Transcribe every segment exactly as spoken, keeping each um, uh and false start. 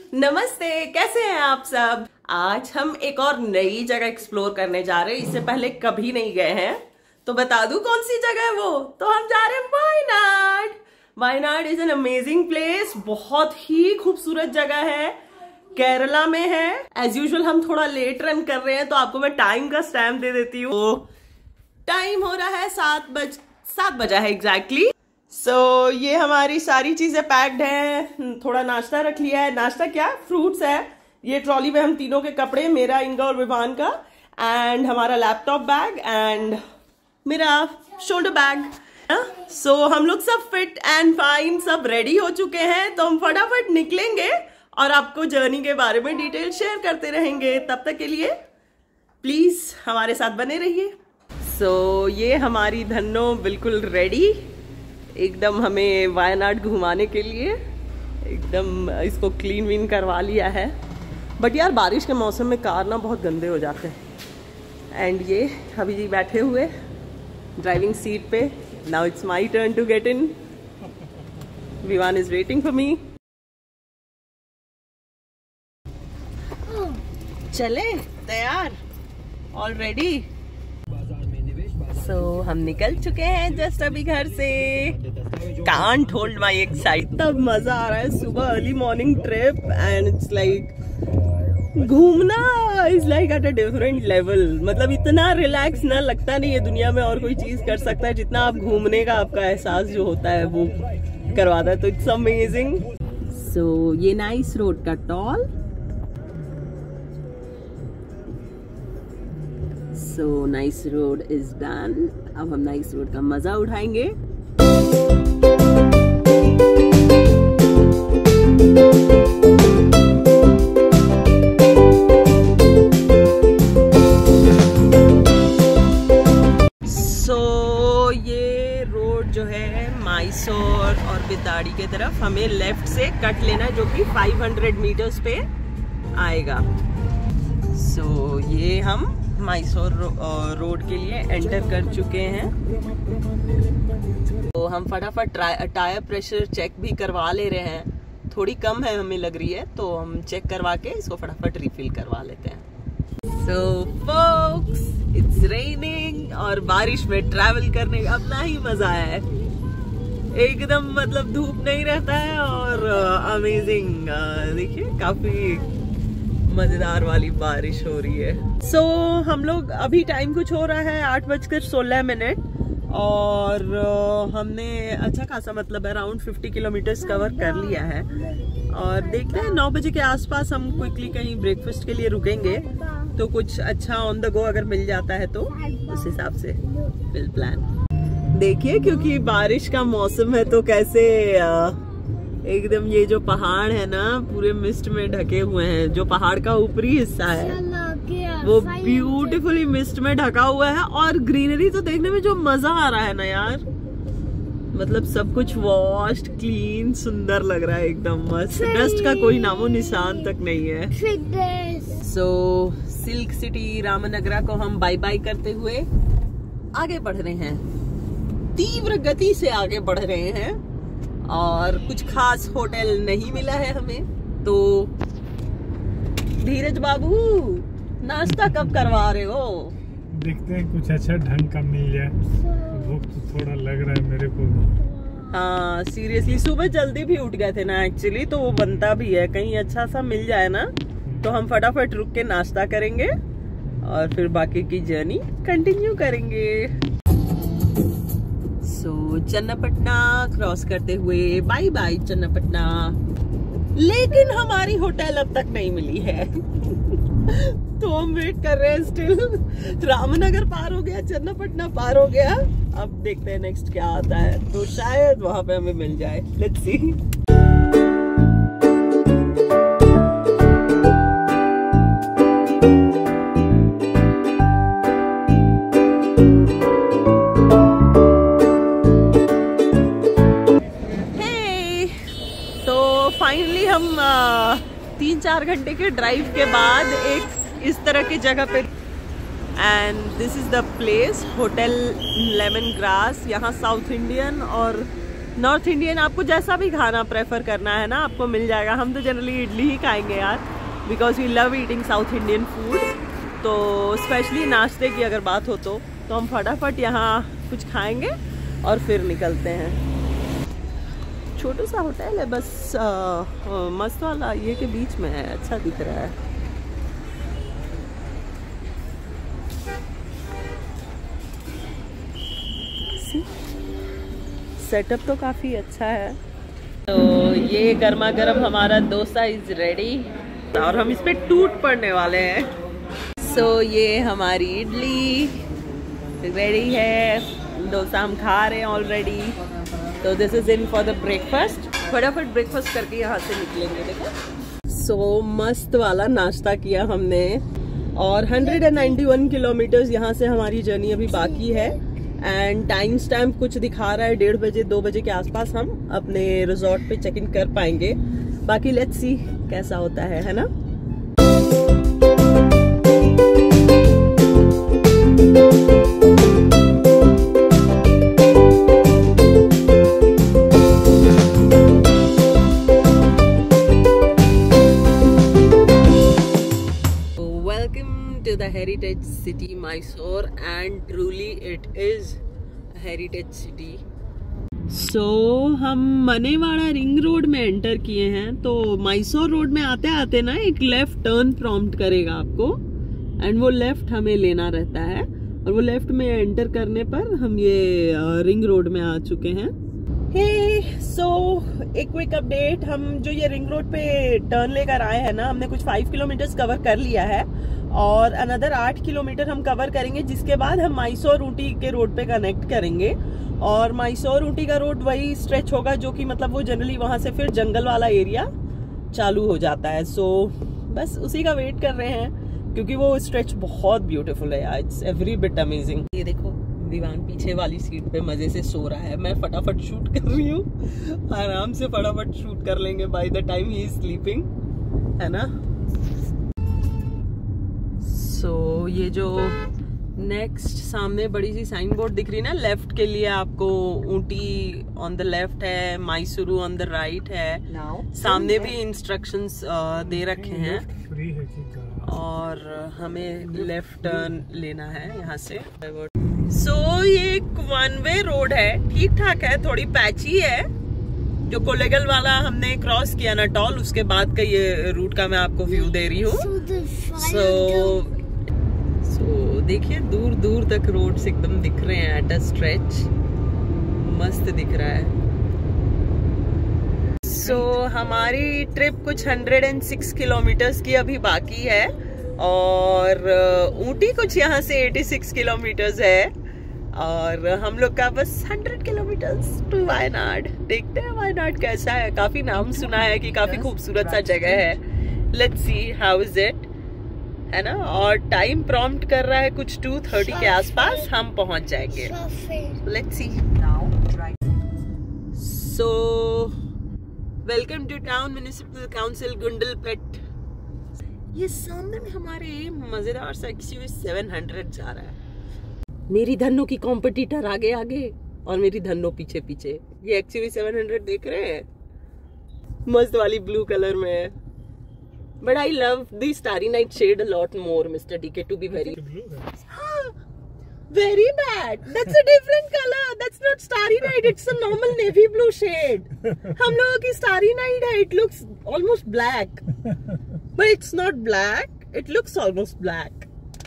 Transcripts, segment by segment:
नमस्ते, कैसे हैं आप सब। आज हम एक और नई जगह एक्सप्लोर करने जा रहे हैं। इससे पहले कभी नहीं गए हैं, तो बता दूं कौन सी जगह है वो। तो हम जा रहे हैं Wayanad. Wayanad is an amazing place, बहुत ही खूबसूरत जगह है, केरला में है। एज यूजुअल हम थोड़ा लेट रन कर रहे हैं, तो आपको मैं टाइम का स्टैम्प दे देती हूँ। टाइम हो रहा है सात बज सात बजा है एग्जैक्टली। सो so, ये हमारी सारी चीजें पैक्ड हैं। थोड़ा नाश्ता रख लिया है। नाश्ता क्या, फ्रूट्स है। ये ट्रॉली में हम तीनों के कपड़े, मेरा, इनका और विवान का, एंड हमारा लैपटॉप बैग एंड मेरा शोल्डर बैग। सो so, हम लोग सब फिट एंड फाइन, सब रेडी हो चुके हैं। तो हम फटाफट निकलेंगे और आपको जर्नी के बारे में डिटेल शेयर करते रहेंगे। तब तक के लिए प्लीज हमारे साथ बने रहिए। सो so, ये हमारी धन्नो बिल्कुल रेडी, एकदम हमें वायनाड घुमाने के लिए। एकदम इसको क्लीन वीन करवा लिया है। बट यार बारिश के मौसम में कार ना बहुत गंदे हो जाते हैं। एंड ये अभी जी बैठे हुए ड्राइविंग सीट पे। Now it's my turn to get in. Vivaan is waiting for me. चले तैयार, ऑल रेडी। सो so, हम निकल चुके हैं जस्ट अभी घर से। Can't hold my excitement. तब मजा आ रहा है। सुबह early morning trip and it's like घूमना is like at a different level. मतलब इतना रिलैक्स ना लगता नहीं है दुनिया में और कोई चीज कर सकता है जितना आप घूमने का आपका एहसास जो होता है वो करवाता है। तो इट्स अमेजिंग। सो ये नाइस रोड का toll. So nice road is done. अब हम नाइस रोड का मजा उठाएंगे। So ये रोड जो है मैसूर और बिताड़ी के तरफ हमें लेफ्ट से कट लेना है, जो कि पाँच सौ मीटर्स पे आएगा। So ये हम मैसूर रोड के लिए एंटर कर चुके हैं। तो हम फटाफट टायर प्रेशर चेक भी करवा ले रहे हैं। थोड़ी कम है हमें लग रही है, तो हम चेक करवा के इसको फटाफट रिफिल करवा लेते हैं। सो फोक्स, इट्स रेनिंग और बारिश में ट्रैवल करने का अपना ही मजा है। एकदम मतलब धूप नहीं रहता है और अमेजिंग। uh, देखिए काफी मजेदार वाली बारिश हो रही है। सो so, हम लोग अभी टाइम कुछ हो रहा है आठ बजकर सोलह मिनट और हमने अच्छा खासा मतलब अराउंड पचास किलोमीटर्स कवर कर लिया है। और देखते हैं नौ बजे के आसपास हम क्विकली कहीं ब्रेकफास्ट के लिए रुकेंगे। तो कुछ अच्छा ऑन द गो अगर मिल जाता है तो उस हिसाब से विल प्लान। देखिए क्योंकि बारिश का मौसम है तो कैसे आ, एकदम ये जो पहाड़ है ना पूरे मिस्ट में ढके हुए हैं। जो पहाड़ का ऊपरी हिस्सा है वो ब्यूटीफुली मिस्ट में ढका हुआ है। और ग्रीनरी तो देखने में जो मजा आ रहा है ना यार, मतलब सब कुछ वॉश्ड क्लीन सुंदर लग रहा है, एकदम मस्त। डस्ट का कोई नामो निशान तक नहीं है। सो सिल्क सिटी रामनगरा को हम बाय बाय करते हुए आगे बढ़ रहे हैं। तीव्र गति से आगे बढ़ रहे हैं और कुछ खास होटल नहीं मिला है हमें। तो धीरज बाबू नाश्ता कब करवा रहे हो? देखते हैं कुछ अच्छा ढंग का मिल जाए। भूख तो थोड़ा लग रहा है मेरे को। हाँ सीरियसली, सुबह जल्दी भी उठ गए थे ना एक्चुअली, तो वो बनता भी है। कहीं अच्छा सा मिल जाए ना तो हम फटाफट रुक के नाश्ता करेंगे और फिर बाकी की जर्नी कंटिन्यू करेंगे। सो so, चन्नापटना क्रॉस करते हुए बाय बाय चन्नापटना। लेकिन हमारी होटल अब तक नहीं मिली है। तो हम वेट कर रहे हैं स्टिल। रामनगर पार हो गया, चन्नापटना पार हो गया, अब देखते हैं नेक्स्ट क्या आता है। तो शायद वहां पे हमें मिल जाए। Let's see. फाइनली हम तीन चार घंटे के ड्राइव के बाद एक इस तरह की जगह पे, and this is the place, hotel lemon grass. यहाँ साउथ इंडियन और नॉर्थ इंडियन आपको जैसा भी खाना प्रेफर करना है ना आपको मिल जाएगा। हम तो जनरली इडली ही खाएंगे यार, because we love eating south Indian food. तो स्पेशली नाश्ते की अगर बात हो तो तो हम फटाफट यहाँ कुछ खाएंगे और फिर निकलते हैं। छोटा सा होटल है बस, आ, आ, मस्त वाला ये के बीच में है, अच्छा दिख रहा है। सेटअप तो काफ़ी अच्छा है। तो ये गर्मा गर्म हमारा डोसा इज रेडी और हम इस पे टूट पड़ने वाले हैं। सो so, ये हमारी इडली रेडी है, डोसा हम खा रहे हैं ऑलरेडी। तो this is in for the breakfast. फटाफट ब्रेकफास्ट करके यहाँ से निकलेंगे। देखो सो so, मस्त वाला नाश्ता किया हमने और एक सौ इक्यानवे किलोमीटर्स यहाँ से हमारी जर्नी अभी बाकी है। एंड टाइम स्टैम्प कुछ दिखा रहा है डेढ़ बजे दो बजे के आसपास हम अपने रिजॉर्ट पे चेक इन कर पाएंगे। बाकी लेट्स सी कैसा होता है, है ना। Heritage city Mysore and truly it is a heritage city. So हम मनेवाड़ा रिंग रोड में एंटर किए हैं। तो मैसूर रोड में आते आते ना एक लेफ्ट टर्न प्रॉम्प्ट करेगा आपको एंड वो लेफ्ट हमें लेना रहता है और वो लेफ्ट में एंटर करने पर हम ये रिंग रोड में आ चुके हैं। हे सो एक क्विक अपडेट, हम जो ये रिंग रोड पे टर्न लेकर आए हैं ना, हमने कुछ फाइव किलोमीटर्स कवर कर लिया है और अनदर आठ किलोमीटर हम कवर करेंगे, जिसके बाद हम मैसूर ऊटी के रोड पे कनेक्ट करेंगे। और मैसूर ऊटी का रोड वही स्ट्रेच होगा जो कि मतलब वो जनरली वहां से फिर जंगल वाला एरिया चालू हो जाता है। सो so, बस उसी का वेट कर रहे हैं क्योंकि वो स्ट्रेच बहुत ब्यूटीफुल है। It's every bit amazing. ये देखो दीवान पीछे वाली सीट पे मजे से सो रहा है। मैं फटाफट शूट कर रही हूँ, आराम से फटाफट शूट कर लेंगे by the time he is sleeping, है ना। सो so, ये जो नेक्स्ट सामने बड़ी सी साइन बोर्ड दिख रही है ना, लेफ्ट के लिए आपको ऊटी ऑन द लेफ्ट है, मैसूरू ऑन द राइट है। Now, सामने भी इंस्ट्रक्शंस दे रखे हैं और हमें लेफ्ट टर्न लेना है यहाँ से। सो so, ये एक वन वे रोड है, ठीक ठाक है, थोड़ी पैची है। जो कोलेगल वाला हमने क्रॉस किया ना टॉल, उसके बाद का ये रूट का मैं आपको व्यू दे रही हूँ। सो सो देखिए दूर दूर तक रोड्स एकदम दिख रहे हैं एट अ स्ट्रेच, मस्त दिख रहा है। सो so, हमारी ट्रिप कुछ एक सौ छह किलोमीटर्स की अभी बाकी है और ऊटी कुछ यहाँ से छियासी किलोमीटर्स है और हम लोग का बस सौ किलोमीटर्स टू वायनाड। देखते हैं वायनाड कैसा है, काफी नाम सुना है कि काफी खूबसूरत सा जगह है। Let's see how is it, है ना। और टाइम प्रॉम्प्ट कर रहा है कुछ टू थर्टी के आसपास हम पहुंच जाएंगे। Let's see. So welcome to town municipal council Gundlupet. ये सामने में हमारे मजेदार सा एक्सयूवी सेवन हंड्रेड जा रहा है। मेरी धन्नो की कॉम्पिटिटर आगे आगे और मेरी धन्नो पीछे पीछे। ये एक्सयूवी सेवन हंड्रेड देख रहे हैं, मस्त वाली ब्लू कलर में है। But I love the starry night shade a lot more mister DK to be very very bad. That's a different colour, that's not starry night, it's a normal navy blue shade. हम लोगों की starry night है, it looks almost black but it's not black, it looks almost black.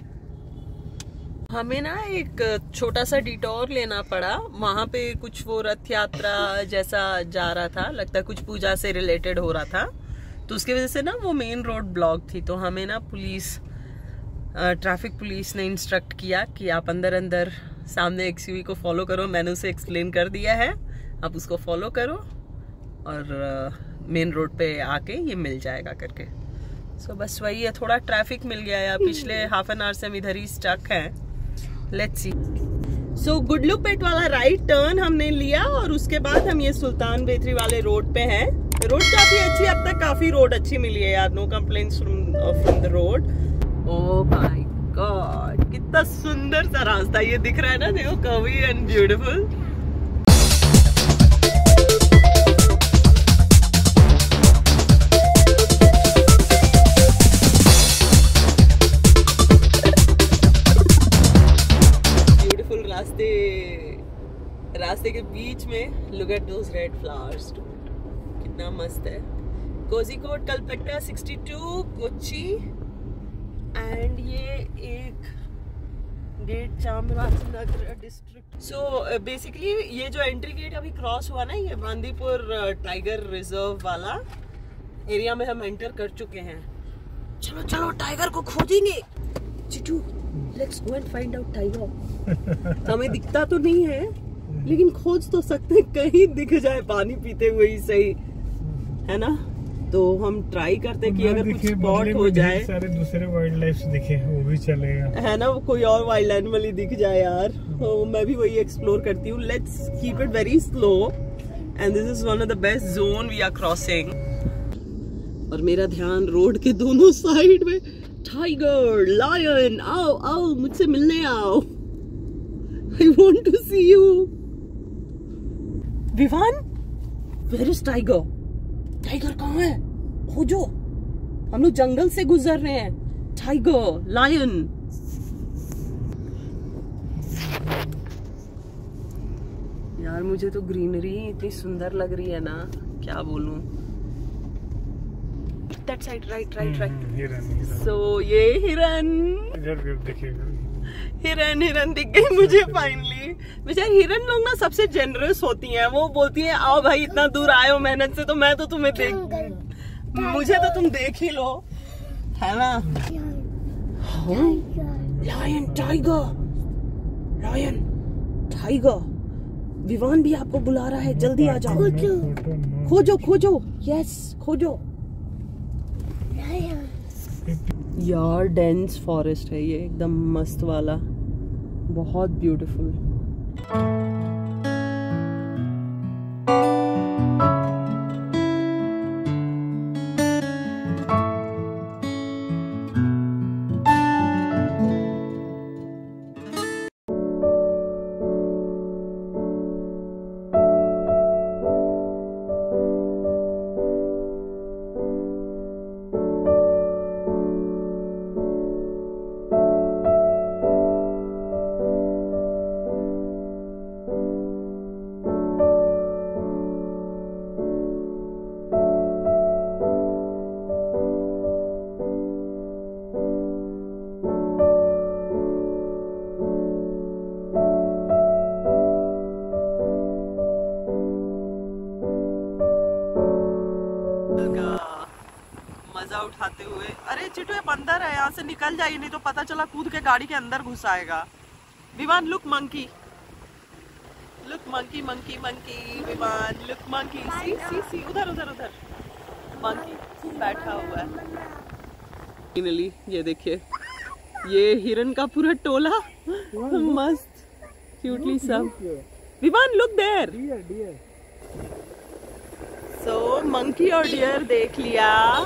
हमें ना एक छोटा सा detour लेना पड़ा, वहां पे कुछ वो रथ यात्रा जैसा जा रहा था, लगता है कुछ पूजा से रिलेटेड हो रहा था, तो उसकी वजह से ना वो मेन रोड ब्लॉक थी। तो हमें ना पुलिस ट्रैफिक पुलिस ने इंस्ट्रक्ट किया कि आप अंदर अंदर सामने एक्सयूवी को फॉलो करो। मैंने उसे एक्सप्लेन कर दिया है, आप उसको फॉलो करो और मेन रोड पे आके ये मिल जाएगा करके। सो so, बस वही है, थोड़ा ट्रैफिक मिल गया है, पिछले हाफ एन आवर से हम इधर ही स्टक हैं। Let's see. सो गुडलुपेट वाला राइट टर्न हमने लिया और उसके बाद हम ये सुल्तान बेतरी वाले रोड पे हैं। रोड काफी अच्छी, अब तक काफी रोड अच्छी मिली है यार, no complaints from the road. Oh my god, कितना सुंदर सा रास्ता ये दिख रहा है ना, देखो, कर्वी एंड ब्यूटीफुल। रास्ते के बीच में look at those red flowers, कितना मस्त है। Kozhikode Kalpetta sixty two Kochi, and ये एक gate Chamarajanagar district. So basically ये जो एंट्री गेट अभी क्रॉस हुआ ना, ये बांदीपुर टाइगर रिजर्व वाला एरिया में हम एंटर कर चुके हैं। चलो चलो टाइगर को खोजेंगे। Chittu, let's go and find out tiger. हमें दिखता तो नहीं है लेकिन खोज तो सकते हैं, कहीं दिख जाए पानी पीते हुए ही सही, है ना। तो हम ट्राई करते हैं कि अगर कुछ स्पॉट हो जाए, सारे दूसरे वाइल्ड लाइफ दिखे वो भी चलेगा, है ना, कोई और वाइल्ड एनिमल ही दिख जाए यार। तो मैं भी वही एक्सप्लोर करती हूँ। Let's keep it very slow and this is one of the best zone we are crossing. और मेरा ध्यान रोड के दोनों साइड में टाइगर, लायन, आओ आओ मुझसे मिलने आओ। I want to see you. Vivaan, where is tiger? Tiger कहाँ है? खोजो, हम लोग जंगल से गुजर रहे हैं। Tiger, lion. यार मुझे तो ग्रीनरी इतनी सुंदर लग रही है ना, क्या बोलूं। That side, right right right. So ये हिरन, हिरन हिरन दिख गई मुझे फाइनली। बेचारी हिरन लोग ना सबसे जेनरस होती हैं। वो बोलती हैं आओ भाई इतना दूर आए हो मेहनत से, तो मैं तो तुम्हें देख, मुझे तो तुम देख ही लो, है ना। Lion, tiger, lion, tiger. Vivaan भी आपको बुला रहा है, जल्दी आ जाओ। खोजो खोजो, यस खोजो। यार डेंस फॉरेस्ट है ये, एकदम मस्त वाला, बहुत ब्यूटीफुल। मजा उठाते हुए। अरे चिट्टू आप अंदर है, यहाँ से निकल जाइए, नहीं तो पता चला कूद के गाड़ी के अंदर घुस आएगा। Vivaan look monkey, look monkey monkey monkey. Vivaan look monkey, see see see, उधर उधर उधर मंकी बैठा हुआ है। फाइनली ये देखिए, ये हिरन का पूरा टोला मस्त क्यूटली सब। Vivaan look there. So monkey और डियर देख लिया।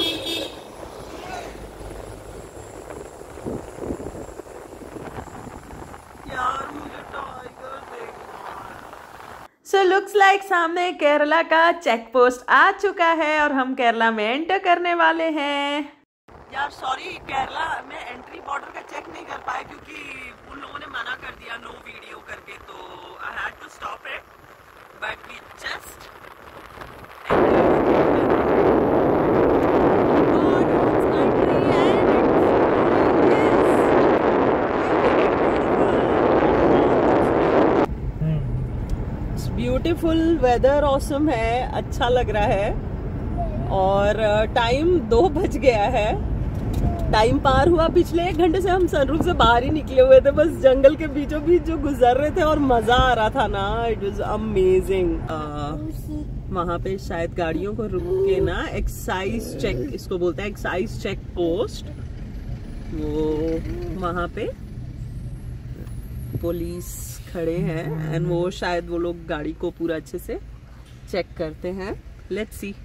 यार मुझे टाइगर देखना है। सो लुक्स लाइक सामने केरला का चेक पोस्ट आ चुका है और हम केरला में एंटर करने वाले हैं। यार सॉरी, केरला में एंट्री बॉर्डर का चेक नहीं कर पाए क्योंकि उन लोगों ने मना कर दिया नो वीडियो करके, तो I had to stop it, but we just beautiful weather, awesome है, अच्छा लग रहा है। और टाइम दो बज गया है, टाइम पार हुआ। पिछले एक घंटे से हम सनरूफ से बाहर ही निकले हुए थे, बस जंगल के बीचों बीच जो गुजर रहे थे और मजा आ रहा था ना, इट वाज अमेजिंग। वहाँ पे शायद गाड़ियों को रुक के ना एक्साइज चेक, इसको बोलते हैं एक्साइज चेक पोस्ट, वो वहाँ पे पुलिस खड़े हैं एंड वो शायद वो लोग गाड़ी को पूरा अच्छे से चेक करते हैं। Let's see.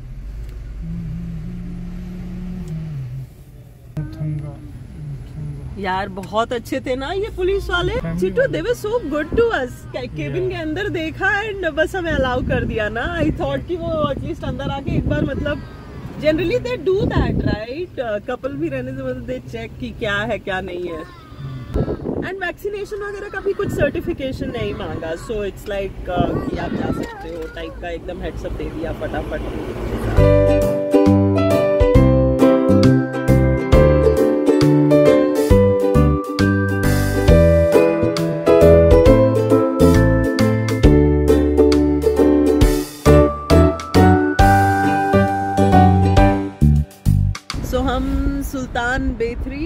यार बहुत अच्छे थे ना ये पुलिस वाले, Chittu they were so good to us. Cabin के अंदर देखा एंड बस हमें अलाउ कर दिया ना। आई थॉट कि वो एटलीस्ट अंदर आके एक बार, मतलब generally they do that right, couple भी रहने से मतलब दे चेक कि क्या है क्या नहीं है। एंड वैक्सीनेशन वगैरह का भी कुछ सर्टिफिकेशन नहीं मांगा, सो इट्स लाइक कि आप जा सकते हो टाइप का एकदम हेड्सअप दे दिया फटाफट। सो हम सुल्तान बेथरी,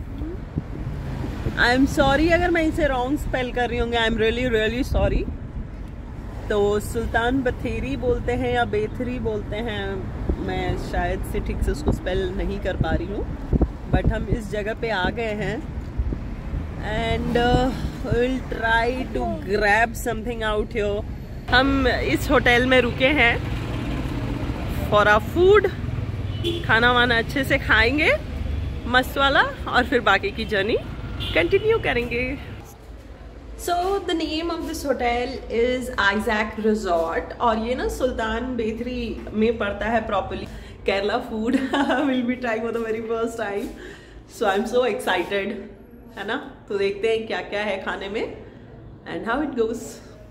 आई एम सॉरी अगर मैं इसे रॉन्ग स्पेल कर रही हूँ, I am really really sorry. तो सुल्तान बथेरी बोलते हैं या बेथरी बोलते हैं, मैं शायद से ठीक से उसको स्पेल नहीं कर पा रही हूँ, बट हम इस जगह पे आ गए हैं and will try to grab something out here. हम इस होटल में रुके हैं फॉर आवर फूड, खाना वाना अच्छे से खाएंगे मस्त वाला, और फिर बाकी की जर्नी कंटिन्यू करेंगे। So the name of this hotel is Isaac resort, और ये ना सुल्तान बेथरी में पड़ता है properly. Kerala food will be trying for the very first time, so I am so excited, है ना। तो देखते हैं क्या क्या है खाने में and how it goes.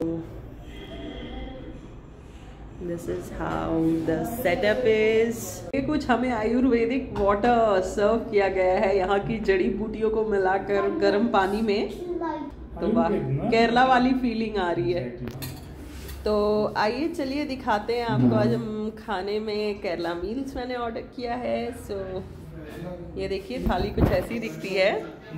This is how the setup is. ये कुछ हमें आयुर्वेदिक वाटर सर्व किया गया है यहाँ की जड़ी बूटियों को मिलाकर गर्म पानी में, तो वाह केरला वाली फीलिंग आ रही है। तो आइए चलिए दिखाते हैं आपको आज हम खाने में केरला मील्स मैंने ऑर्डर किया है। सो ये देखिए थाली कुछ ऐसी दिखती है।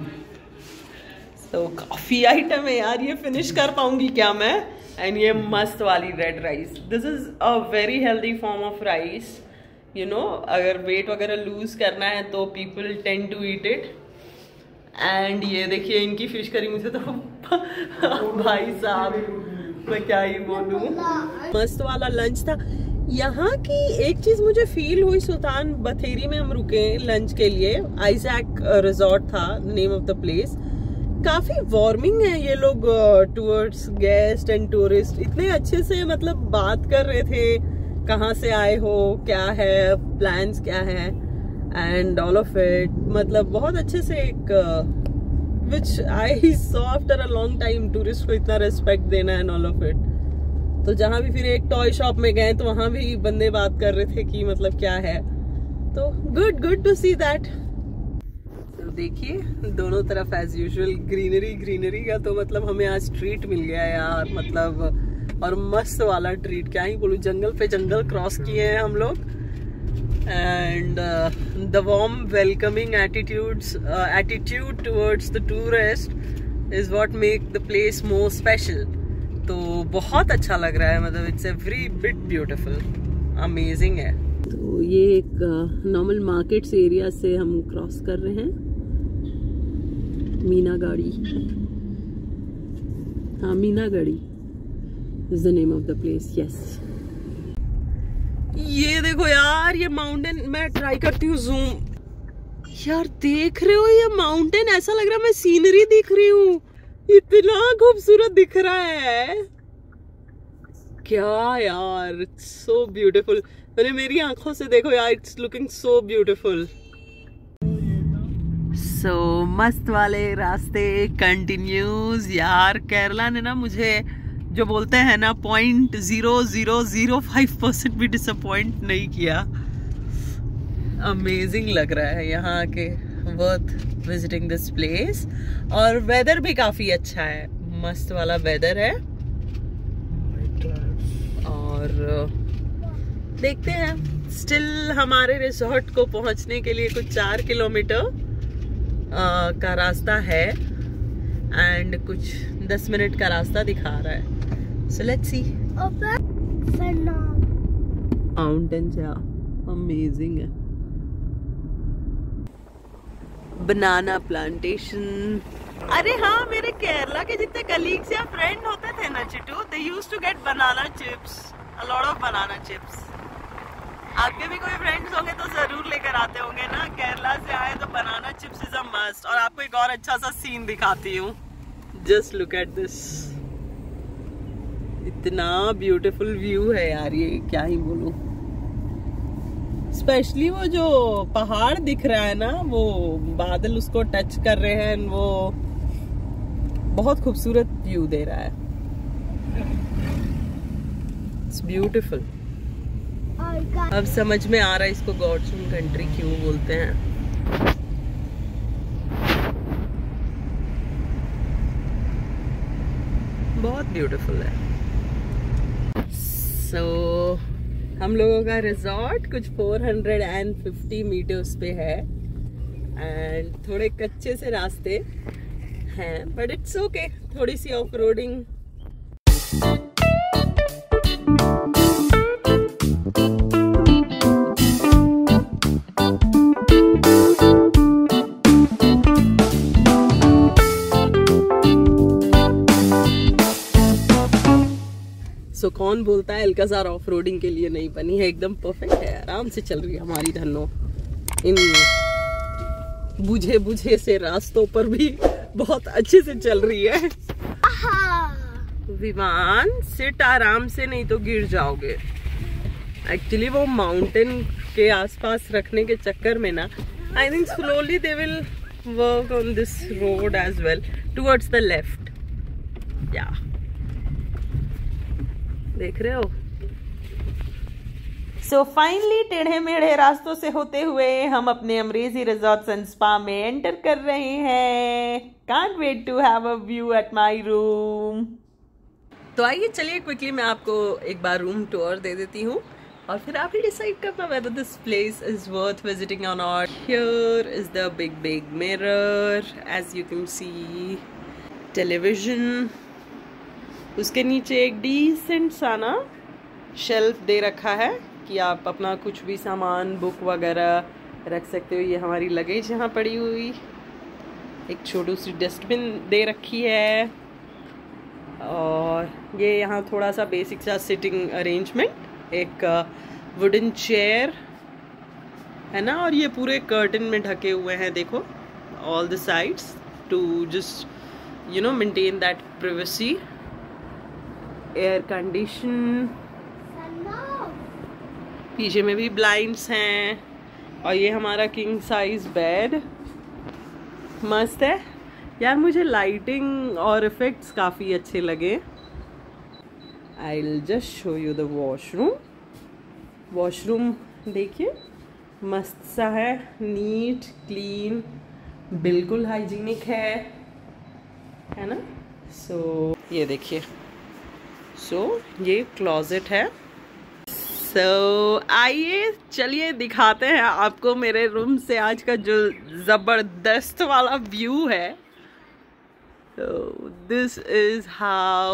तो काफ़ी आइटम है यार, ये फिनिश कर पाऊंगी क्या मैं। एंड ये मस्त वाली red rice, this is a very healthy form of rice, you know. अगर वेट वगैरह लूज करना है तो people tend to eat it. And ये देखिए इनकी फिश करी, मुझे तो भाई साहब मैं क्या ही बोलूँ, मस्त वाला लंच था। यहाँ की एक चीज़ मुझे फील हुई, सुल्तान बथेरी में हम रुके लंच के लिए, आइजैक रिजॉर्ट था नेम ऑफ द प्लेस। काफी वार्मिंग है ये लोग टूवर्ड्स गेस्ट एंड टूरिस्ट, इतने अच्छे से मतलब बात कर रहे थे, कहाँ से आए हो, क्या है प्लान्स क्या है एंड ऑल ऑफ इट, मतलब बहुत अच्छे से एक which I saw after a long time, tourist को इतना रिस्पेक्ट देना एंड ऑल ऑफ इट। तो जहाँ भी फिर एक टॉय शॉप में गए तो वहाँ भी बंदे बात कर रहे थे कि मतलब क्या है, तो good good to see that. देखिए दोनों तरफ एज यूजुअल ग्रीनरी ग्रीनरी का, तो मतलब हमें आज ट्रीट मिल गया यार, मतलब और मस्त वाला ट्रीट, क्या ही बोलूं, जंगल पे जंगल क्रॉस किए हैं हम लोग। And the warm welcoming attitudes attitude towards the tourist is what make the place more special. तो बहुत अच्छा लग रहा है, मतलब it's every bit beautiful, amazing है। तो ये एक नॉर्मल मार्केट्स एरिया से हम क्रॉस कर रहे हैं, मीनागाड़ी, हाँ Meenangadi is the name of the place, yes. ये देखो यार ये माउंटेन, मैं ट्राई करती हूँ जूम, यार देख रहे हो ये माउंटेन, ऐसा लग रहा है मैं सीनरी दिख रही हूँ, इतना खूबसूरत दिख रहा है क्या यार, सो ब्यूटीफुल। मैंने मेरी आंखों से देखो यार, it's looking so beautiful. So मस्त वाले रास्ते कंटिन्यूज यार। केरला ने ना मुझे जो बोलते हैं ना point zero zero zero five percent भी डिसअपॉइंट नहीं किया। अमेजिंग लग रहा है यहाँ आके, वर्थ विजिटिंग दिस प्लेस। और वेदर भी काफी अच्छा है, मस्त वाला वेदर है। और देखते हैं, स्टिल हमारे रिसोर्ट को पहुंचने के लिए कुछ चार किलोमीटर का रास्ता है एंड कुछ दस मिनट का रास्ता दिखा रहा है। So let's see. माउंटेन्स या अमेजिंग है। Banana plantation. अरे हाँ, मेरे केरला के जितने कलीग्स या फ्रेंड होते थे ना Chittu, they used to get banana chips, a lot of banana chips. आपके भी कोई फ्रेंड्स होंगे तो जरूर लेकर आते होंगे ना, केरला से आए तो banana chips is a must. और आपको एक और अच्छा सा सीन दिखाती हूँ, जस्ट लुक एट दिस, इतना ब्यूटीफुल व्यू है यार, ये क्या ही बोलूं। स्पेशली वो जो पहाड़ दिख रहा है ना, वो बादल उसको टच कर रहे हैं, वो बहुत खूबसूरत व्यू दे रहा है। It's beautiful. अब समझ में आ रहा है इसको गॉड्स ओन कंट्री क्यों बोलते हैं। बहुत ब्यूटीफुल है। सो so, हम लोगों का रिजॉर्ट कुछ चार सौ पचास मीटर्स पे है एंड थोड़े कच्चे से रास्ते हैं, बट इट्स ओके, थोड़ी सी ऑफ रोडिंग। सो so, कौन बोलता है अल्काजार ऑफ रोडिंग के लिए नहीं बनी है? एकदम परफेक्ट है, आराम से चल रही है हमारी धनो। इन बुझे बुझे से रास्तों पर भी बहुत अच्छे से चल रही है। विमान सिट आराम से, नहीं तो गिर जाओगे। एक्चुअली वो माउंटेन के आसपास रखने के चक्कर में ना, I think slowly they will work on this road as well towards the left. या देख रहे हो? सो फाइनली टेढ़े मेढ़े रास्तों से होते हुए हम अपने अमरेजी रिजॉर्ट एंड स्पा में एंटर कर रहे हैं। Can't wait to have a view at my room. तो आइए चलिए क्विकली मैं आपको एक बार रूम टूर दे देती हूँ और फिर आप ही डिसाइड करना whether this place is worth visiting or not. Here is the big big mirror, as you can see, television. उसके नीचे एक डिसेंट सा ना शेल्फ दे रखा है कि आप अपना कुछ भी सामान, बुक वगैरह रख सकते हो। ये हमारी लगेज यहाँ पड़ी हुई, एक छोटी सी डस्टबिन दे रखी है और ये यहाँ थोड़ा सा बेसिक सा सिटिंग अरेंजमेंट, एक वुडन चेयर है ना, और ये पूरे कर्टन में ढके हुए हैं, देखो all the sides to just you know maintain that privacy. Air condition, पीछे में भी ब्लाइंड्स हैं और ये हमारा किंग साइज बेड मस्त है यार। मुझे लाइटिंग और इफेक्ट्स काफ़ी अच्छे लगे। I will just show you the washroom. Washroom देखिए मस्त सा है, नीट क्लीन, बिल्कुल हाइजीनिक है, है ना। सो so, ये देखिए, सो so, ये क्लोजेट है। सो so, आइए चलिए दिखाते हैं आपको मेरे रूम से आज का जो ज़बरदस्त वाला व्यू है। तो this is how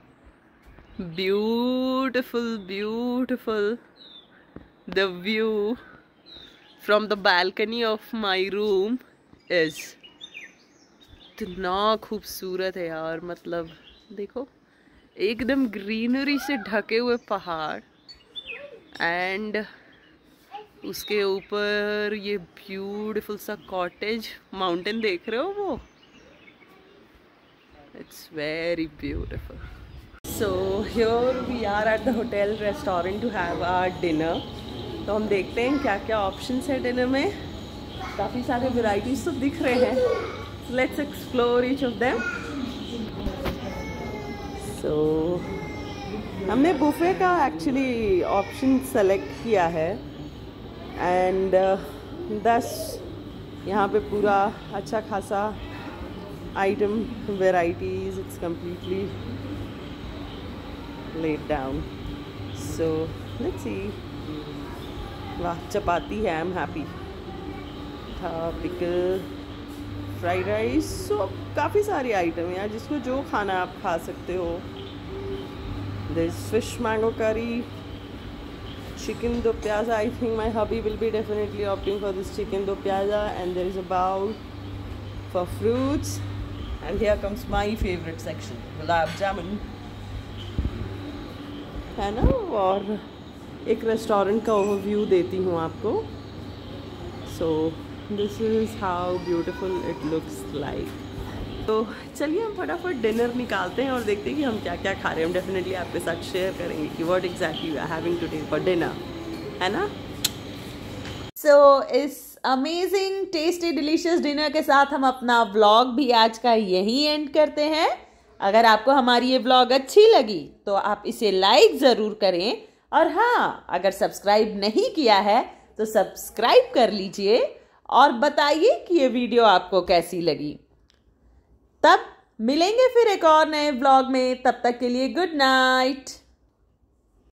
beautiful beautiful the view from the balcony of my room is. इतना खूबसूरत है यार, मतलब देखो एकदम ग्रीनरी से ढके हुए पहाड़ एंड उसके ऊपर ये ब्यूटीफुल सा कॉटेज, माउंटेन देख रहे हो वो, it's very beautiful. So here we are at the hotel restaurant to have our dinner. तो हम देखते हैं क्या क्या ऑप्शंस है डिनर में। काफ़ी सारे वेराइटीज तो दिख रहे हैं, let's explore each of them. So so, हमने बुफे का एक्चुअली ऑप्शन सेलेक्ट किया है एंड दस यहाँ पे पूरा अच्छा खासा item varieties, it's completely let down. So let's see. वाह, चपाती है, आई एम हैप्पी। था पिकल, फ्राइड राइस, सो काफ़ी सारी आइटम है यार, जिसको जो खाना आप खा सकते हो। This fish mango curry, chicken do pyaza. I think my hubby will be definitely opting for this chicken do pyaza and there is a bowl for fruits and here comes my favourite section, gulab jamun, है ना। और एक रेस्टोरेंट का ओवरव्यू देती हूँ आपको। So this is how beautiful it looks like. तो चलिए हम फटाफट डिनर निकालते हैं और देखते हैं कि हम क्या क्या खा रहे हैं। हम डेफिनेटली आपके साथ शेयर करेंगे कि what exactly we are having today for dinner, है ना। सो so, इस अमेजिंग टेस्टी डिलीशियस डिनर के साथ हम अपना व्लॉग भी आज का यही एंड करते हैं। अगर आपको हमारी ये व्लॉग अच्छी लगी तो आप इसे लाइक ज़रूर करें, और हाँ, अगर सब्सक्राइब नहीं किया है तो सब्सक्राइब कर लीजिए और बताइए कि ये वीडियो आपको कैसी लगी। तब मिलेंगे फिर एक और नए व्लॉग में, तब तक के लिए गुड नाइट।